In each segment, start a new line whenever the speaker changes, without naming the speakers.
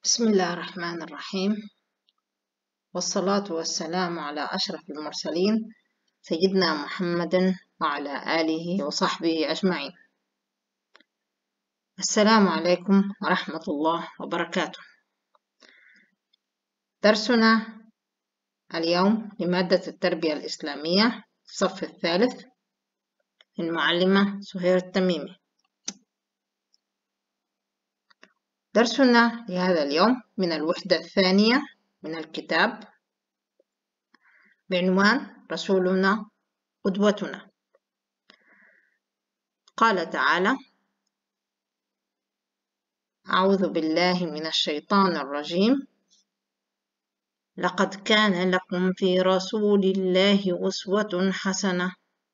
بسم الله الرحمن الرحيم، والصلاة والسلام على أشرف المرسلين سيدنا محمد وعلى آله وصحبه أجمعين. السلام عليكم ورحمة الله وبركاته. درسنا اليوم لمادة التربية الإسلامية الصف الثالث، المعلمة سهير التميمي. درسنا لهذا اليوم من الوحدة الثانية من الكتاب بعنوان رسولنا قدوتنا. قال تعالى: أعوذ بالله من الشيطان الرجيم، لقد كان لكم في رسول الله أسوة حسنة.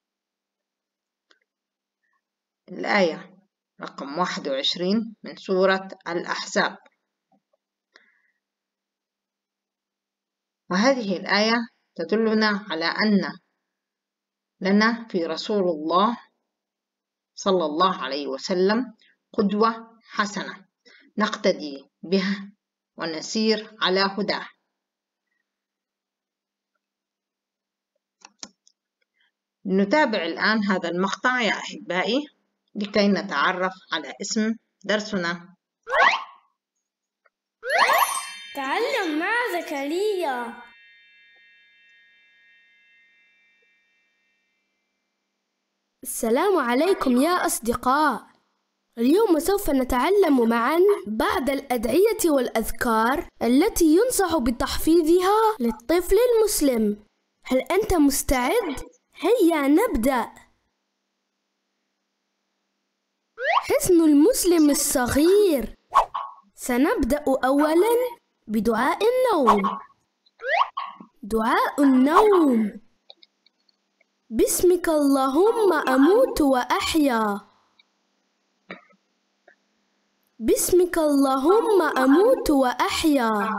الآية رقم 21 من سورة الأحزاب. وهذه الآية تدلنا على أن لنا في رسول الله صلى الله عليه وسلم قدوة حسنة نقتدي بها ونسير على هداه. نتابع الآن هذا المقطع يا أحبائي لكي نتعرف على اسم درسنا.
تعلم مع زكريا. السلام عليكم يا أصدقاء. اليوم سوف نتعلم معا بعض الأدعية والأذكار التي ينصح بتحفيظها للطفل المسلم. هل أنت مستعد؟ هيا نبدأ. حصن المسلم الصغير. سنبدأ أولاً بدعاء النوم. دعاء النوم: باسمك اللهم أموت وأحيا. باسمك اللهم أموت وأحيا.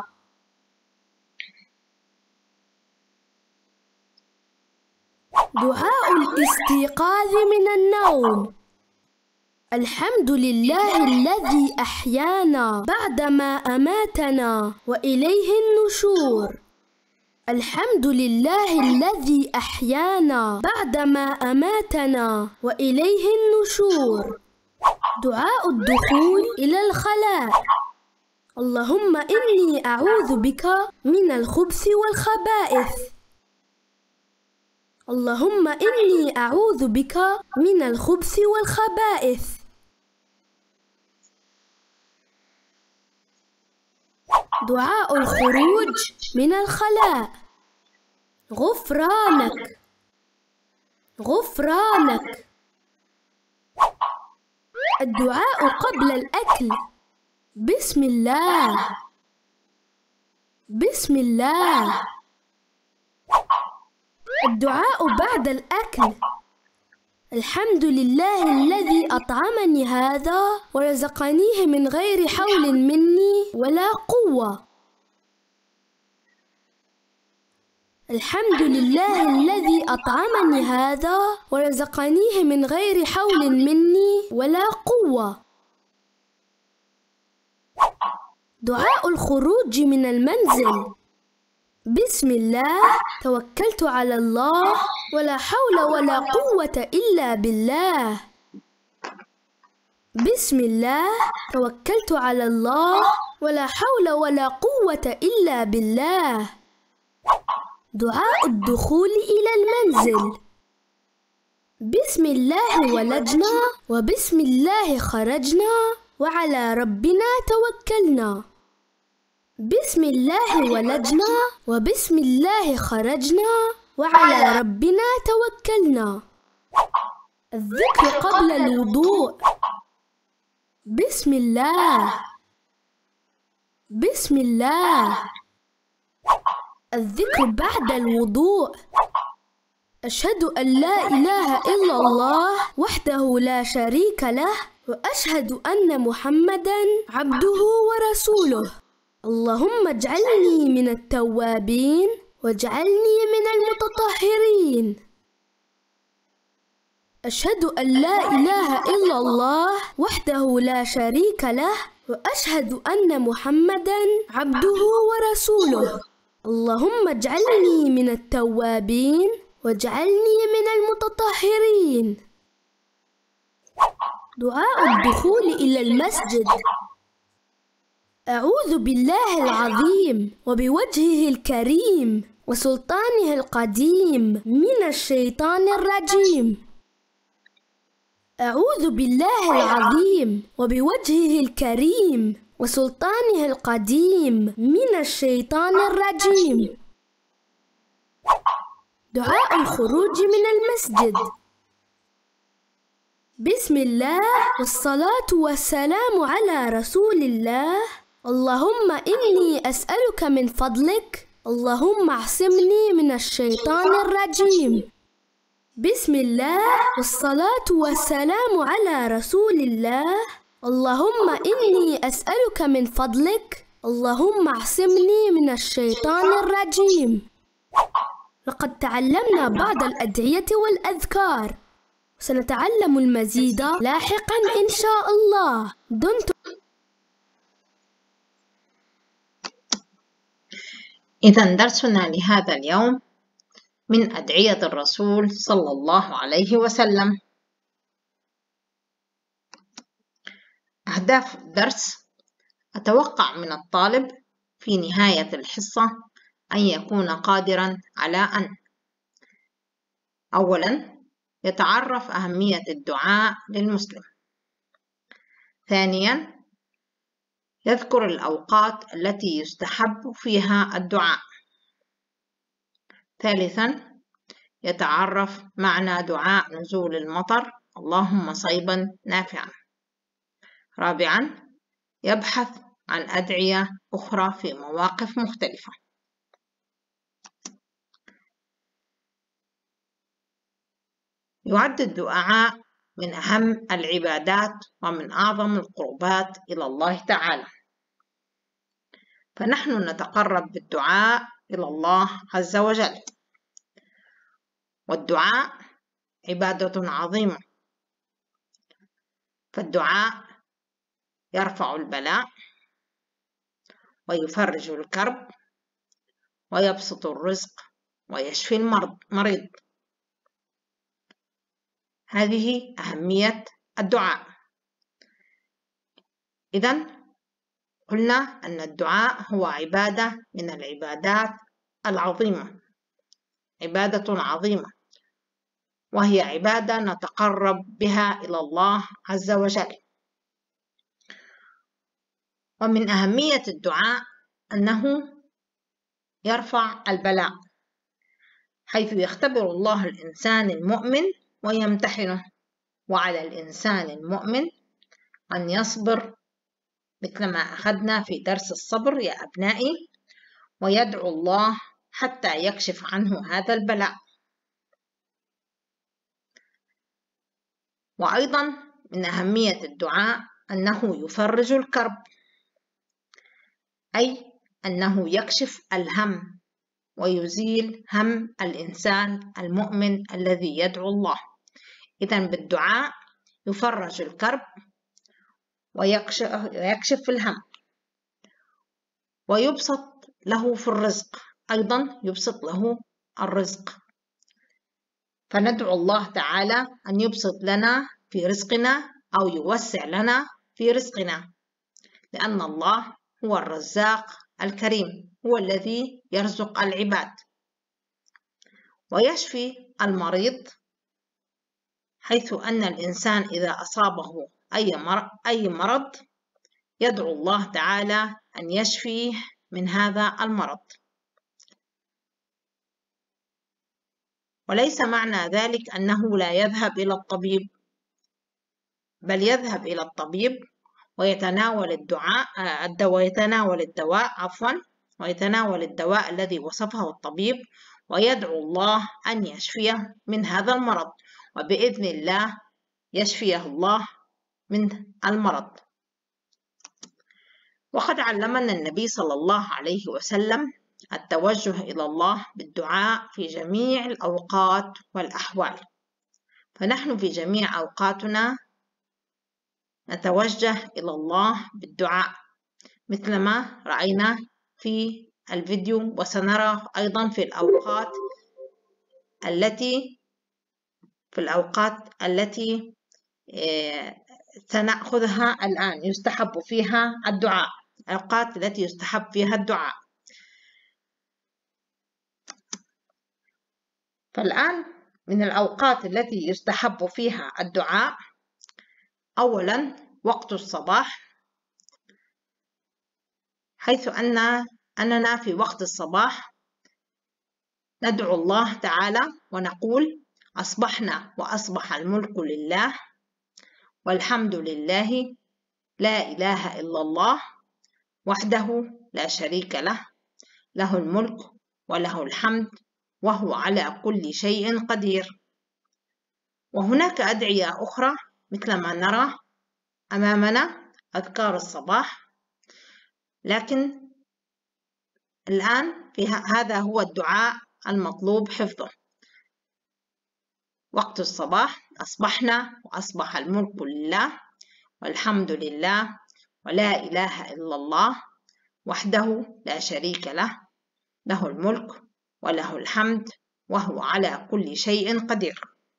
دعاء الاستيقاظ من النوم: الحمد لله الذي أحيانا بعدما أماتنا وإليه النشور. الحمد لله الذي أحيانا بعدما أماتنا وإليه النشور. دعاء الدخول إلى الخلاء: اللهم إني أعوذ بك من الخبث والخبائث. اللهم إني أعوذ بك من الخبث والخبائث. دعاء الخروج من الخلاء: غفرانك غفرانك. الدعاء قبل الأكل: بسم الله بسم الله. الدعاء بعد الأكل: الحمد لله الذي أطعمني هذا ورزقنيه من غير حول مني ولا قوة. الحمد لله الذي أطعمني هذا ورزقنيه من غير حول مني ولا قوة. دعاء الخروج من المنزل: بسم الله توكلت على الله ولا حول ولا قوة إلا بالله. بسم الله توكلت على الله ولا حول ولا قوة إلا بالله. دعاء الدخول إلى المنزل: بسم الله ولجنا وبسم الله خرجنا وعلى ربنا توكلنا. بسم الله ولجنا وبسم الله خرجنا وعلى ربنا توكلنا. الذكر قبل الوضوء: بسم الله بسم الله. الذكر بعد الوضوء: أشهد أن لا إله إلا الله وحده لا شريك له وأشهد أن محمدًا عبده ورسوله. اللهم اجعلني من التوابين واجعلني من المتطهرين. أشهد أن لا إله إلا الله وحده لا شريك له وأشهد أن محمدًا عبده ورسوله. اللهم اجعلني من التوابين واجعلني من المتطهرين. دعاء الدخول إلى المسجد. أعوذ بالله العظيم وبوجهه الكريم وسلطانه القديم من الشيطان الرجيم. أعوذ بالله العظيم وبوجهه الكريم وسلطانه القديم من الشيطان الرجيم. دعاء الخروج من المسجد. بسم الله والصلاة والسلام على رسول الله. اللهم إني أسألك من فضلك، اللهم اعصمني من الشيطان الرجيم. بسم الله والصلاة والسلام على رسول الله. اللهم إني أسألك من فضلك، اللهم اعصمني من الشيطان الرجيم. لقد تعلمنا بعض الأدعية والأذكار، سنتعلم المزيد لاحقا إن شاء الله. دمتم.
إذا درسنا لهذا اليوم من أدعية الرسول صلى الله عليه وسلم. أهداف الدرس: أتوقع من الطالب في نهاية الحصة أن يكون قادرا على أن: أولا، يتعرف أهمية الدعاء للمسلم. ثانيا، يذكر الأوقات التي يستحب فيها الدعاء. ثالثا، يتعرف معنى دعاء نزول المطر: اللهم صيبا نافعا. رابعا، يبحث عن أدعية أخرى في مواقف مختلفة. يعد الدعاء من أهم العبادات ومن أعظم القربات إلى الله تعالى، فنحن نتقرب بالدعاء إلى الله عز وجل، والدعاء عبادة عظيمة، فالدعاء يرفع البلاء ويفرج الكرب ويبسط الرزق ويشفي المريض. هذه أهمية الدعاء. إذن قلنا أن الدعاء هو عبادة من العبادات العظيمة، عبادة عظيمة، وهي عبادة نتقرب بها إلى الله عز وجل. ومن أهمية الدعاء أنه يرفع البلاء، حيث يختبر الله الإنسان المؤمن ويمتحنه، وعلى الإنسان المؤمن أن يصبر مثل ما أخذنا في درس الصبر يا أبنائي، ويدعو الله حتى يكشف عنه هذا البلاء. وأيضا من أهمية الدعاء أنه يفرج الكرب، أي أنه يكشف الهم ويزيل هم الإنسان المؤمن الذي يدعو الله. إذن بالدعاء يفرج الكرب ويكشف الهم، ويبسط له في الرزق، أيضا يبسط له الرزق. فندعو الله تعالى أن يبسط لنا في رزقنا أو يوسع لنا في رزقنا، لأن الله هو الرزاق الكريم، هو الذي يرزق العباد. ويشفي المريض، حيث أن الإنسان إذا أصابه أي مرض يدعو الله تعالى أن يشفيه من هذا المرض. وليس معنى ذلك أنه لا يذهب إلى الطبيب، بل يذهب إلى الطبيب ويتناول ويتناول الدواء الذي وصفه الطبيب، ويدعو الله أن يشفيه من هذا المرض، وبإذن الله يشفيه الله من المرض. وقد علمنا النبي صلى الله عليه وسلم التوجه إلى الله بالدعاء في جميع الأوقات والأحوال، فنحن في جميع أوقاتنا نتوجه إلى الله بالدعاء مثلما رأينا في الفيديو، وسنرى أيضا في الأوقات التي سنأخذها الآن يستحب فيها الدعاء، الأوقات التي يستحب فيها الدعاء. فالآن من الأوقات التي يستحب فيها الدعاء، أولا وقت الصباح، حيث أننا في وقت الصباح ندعو الله تعالى ونقول: أصبحنا وأصبح الملك لله والحمد لله، لا إله إلا الله وحده لا شريك له، له الملك وله الحمد وهو على كل شيء قدير. وهناك أدعية أخرى مثل ما نرى أمامنا أذكار الصباح، لكن الآن هذا هو الدعاء المطلوب حفظه. وقت الصباح: أصبحنا وأصبح الملك لله والحمد لله ولا إله إلا الله وحده لا شريك له، له الملك وله الحمد وهو على كل شيء قدير.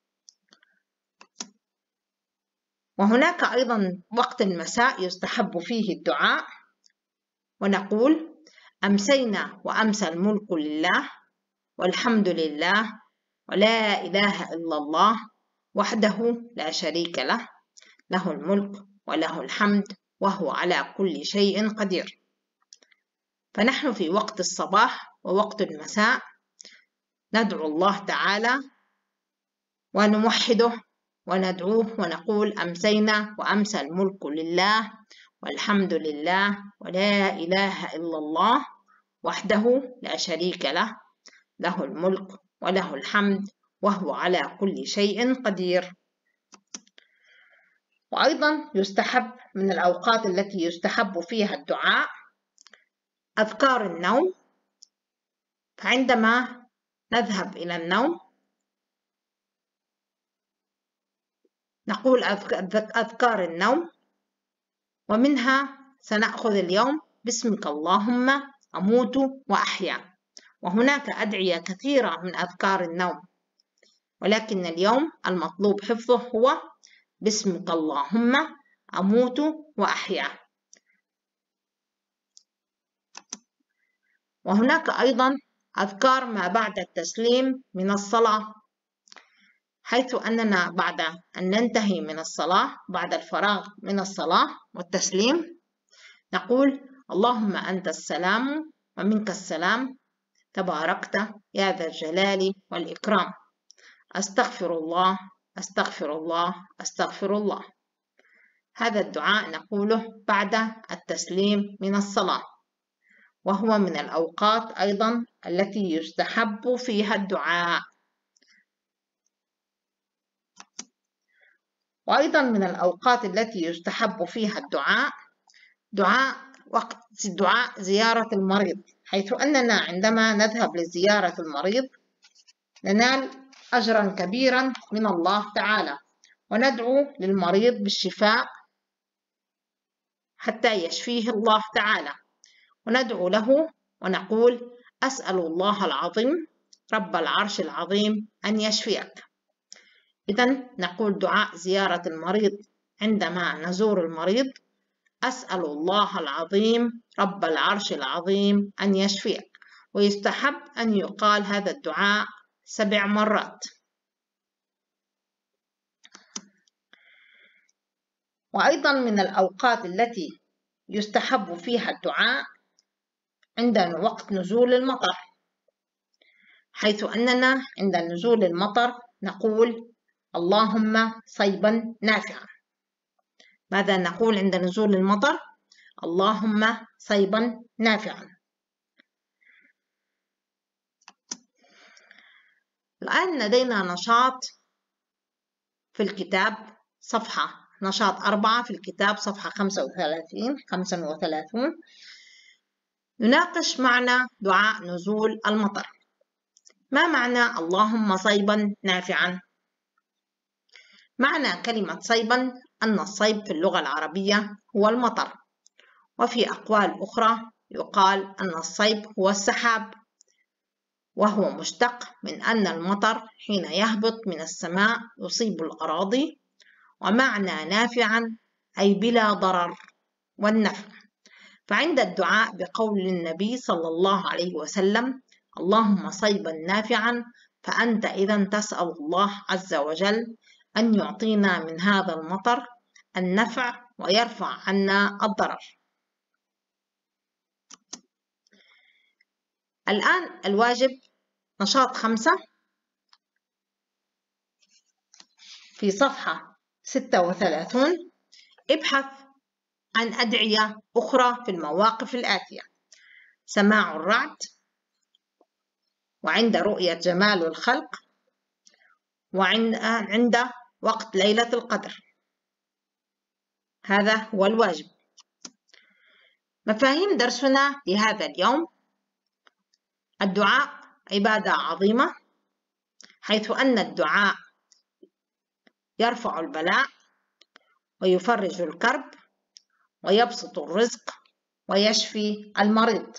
وهناك أيضا وقت المساء يستحب فيه الدعاء، ونقول: أمسينا وأمسى الملك لله والحمد لله ولا إله إلا الله وحده لا شريك له، له الملك وله الحمد وهو على كل شيء قدير. فنحن في وقت الصباح ووقت المساء ندعو الله تعالى ونوحده وندعوه ونقول: أمسينا وأمسى الملك لله والحمد لله ولا إله إلا الله وحده لا شريك له، له الملك وله الحمد وهو على كل شيء قدير. وأيضا يستحب من الأوقات التي يستحب فيها الدعاء أذكار النوم. فعندما نذهب إلى النوم نقول أذكار النوم، ومنها سنأخذ اليوم: باسمك اللهم أموت وأحيا. وهناك أدعية كثيرة من أذكار النوم، ولكن اليوم المطلوب حفظه هو باسمك اللهم أموت وأحيا. وهناك أيضا أذكار ما بعد التسليم من الصلاة، حيث أننا بعد أن ننتهي من الصلاة، بعد الفراغ من الصلاة والتسليم، نقول: اللهم أنت السلام ومنك السلام، تباركت يا ذا الجلال والإكرام، أستغفر الله أستغفر الله أستغفر الله. هذا الدعاء نقوله بعد التسليم من الصلاة، وهو من الأوقات أيضا التي يستحب فيها الدعاء. وأيضا من الأوقات التي يستحب فيها الدعاء وقت دعاء زيارة المريض، حيث أننا عندما نذهب لزيارة المريض ننال أجرا كبيرا من الله تعالى، وندعو للمريض بالشفاء حتى يشفيه الله تعالى، وندعو له ونقول: أسأل الله العظيم رب العرش العظيم أن يشفيك. إذن نقول دعاء زيارة المريض عندما نزور المريض: أسأل الله العظيم رب العرش العظيم أن يشفيك. ويستحب أن يقال هذا الدعاء 7 مرات. وأيضا من الأوقات التي يستحب فيها الدعاء عندنا وقت نزول المطر، حيث أننا عند نزول المطر نقول: اللهم صيبا نافعا. ماذا نقول عند نزول المطر؟ اللهم صيبا نافعا. الآن لدينا نشاط في الكتاب، نشاط 4 في الكتاب، صفحة 35 نناقش معنى دعاء نزول المطر. ما معنى اللهم صيبا نافعا؟ معنى كلمة صيبا أن الصيب في اللغة العربية هو المطر، وفي أقوال أخرى يقال أن الصيب هو السحاب، وهو مشتق من أن المطر حين يهبط من السماء يصيب الأراضي، ومعنى نافعا أي بلا ضرر والنفع. فعند الدعاء بقول النبي صلى الله عليه وسلم اللهم صيبا نافعا، فأنت إذا تسأل الله عز وجل أن يعطينا من هذا المطر النفع ويرفع عنا الضرر. الآن الواجب نشاط 5 في صفحة 36. ابحث عن أدعية أخرى في المواقف الآتية: سماع الرعد، وعند رؤية جمال الخلق، وعند وقت ليلة القدر. هذا هو الواجب. مفاهيم درسنا لهذا اليوم: الدعاء عبادة عظيمة، حيث أن الدعاء يرفع البلاء ويفرج الكرب ويبسط الرزق ويشفي المريض.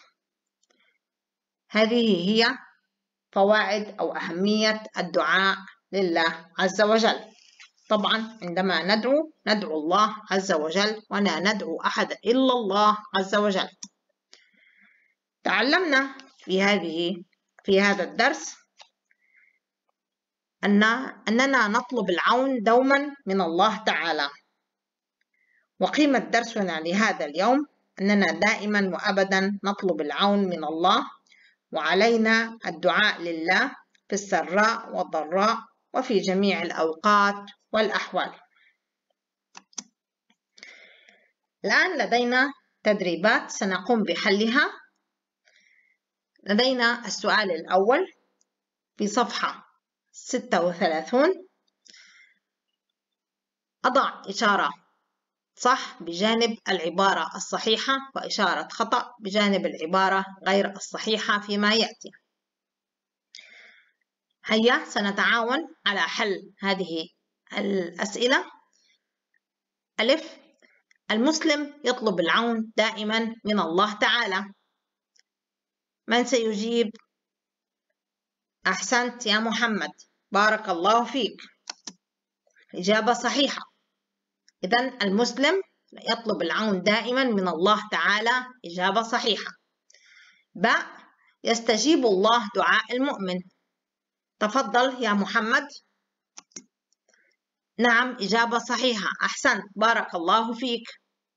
هذه هي فوائد أو أهمية الدعاء لله عز وجل. طبعا عندما ندعو الله عز وجل، ولا ندعو أحد إلا الله عز وجل. تعلمنا في هذا الدرس أننا نطلب العون دوما من الله تعالى. وقيمة درسنا لهذا اليوم أننا دائما وأبدا نطلب العون من الله، وعلينا الدعاء لله في السراء والضراء وفي جميع الأوقات والأحوال. الآن لدينا تدريبات سنقوم بحلها. لدينا السؤال الأول في صفحة 36. أضع إشارة صح بجانب العبارة الصحيحة، وإشارة خطأ بجانب العبارة غير الصحيحة فيما يأتي. هيا سنتعاون على حل هذه الأسئلة. ألف: المسلم يطلب العون دائما من الله تعالى. من سيجيب؟ أحسنت يا محمد، بارك الله فيك، إجابة صحيحة. إذن المسلم يطلب العون دائما من الله تعالى، إجابة صحيحة. باء: يستجيب الله دعاء المؤمن. تفضل يا محمد. نعم، إجابة صحيحة، أحسنت، بارك الله فيك.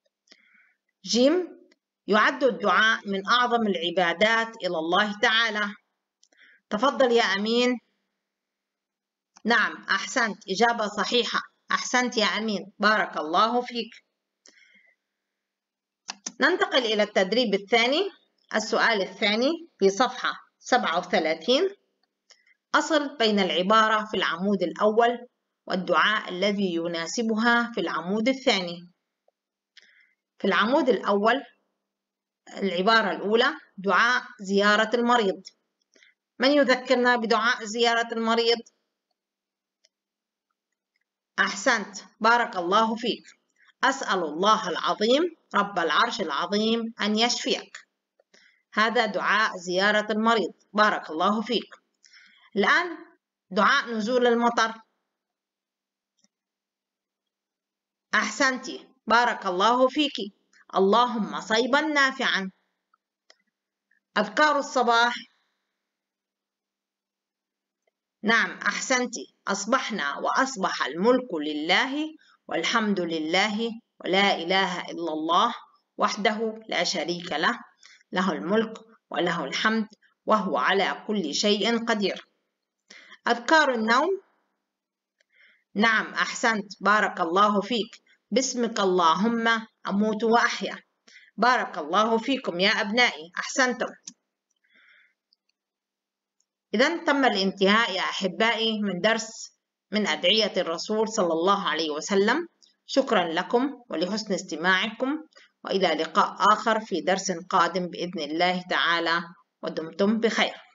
جيم: يعد الدعاء من أعظم العبادات إلى الله تعالى. تفضل يا أمين. نعم، أحسنت، إجابة صحيحة، أحسنت يا أمين، بارك الله فيك. ننتقل إلى التدريب الثاني. السؤال الثاني في صفحة 37. أصل بين العبارة في العمود الأول والدعاء الذي يناسبها في العمود الثاني. في العمود الأول العبارة الأولى دعاء زيارة المريض. من يذكرنا بدعاء زيارة المريض؟ أحسنت، بارك الله فيك. أسأل الله العظيم رب العرش العظيم أن يشفيك. هذا دعاء زيارة المريض، بارك الله فيك. الآن دعاء نزول المطر. أحسنتي، بارك الله فيك. اللهم صيبا نافعا. أذكار الصباح. نعم، أحسنتي. أصبحنا وأصبح الملك لله والحمد لله ولا إله إلا الله وحده لا شريك له، له الملك وله الحمد وهو على كل شيء قدير. أذكار النوم. نعم، أحسنت، بارك الله فيك. باسمك اللهم أموت وأحيا. بارك الله فيكم يا أبنائي، أحسنتم. إذن تم الانتهاء يا أحبائي من درس من أدعية الرسول صلى الله عليه وسلم. شكرا لكم ولحسن استماعكم، وإلى لقاء آخر في درس قادم بإذن الله تعالى، ودمتم بخير.